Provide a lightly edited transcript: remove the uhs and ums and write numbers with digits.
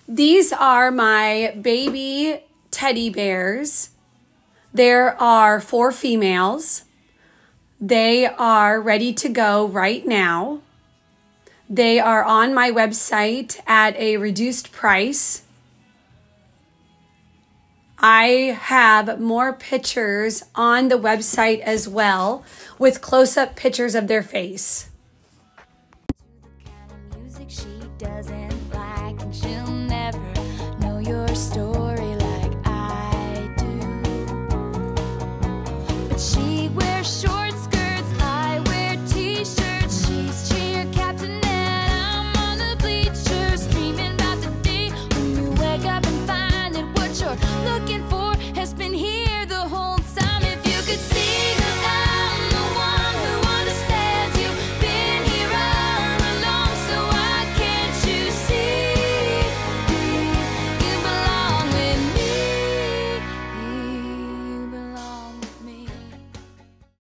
These are my baby teddy bears. There are 4 females. They are ready to go right now. They are on my website at a reduced price. I have more pictures on the website as well with close-up pictures of their face. She doesn't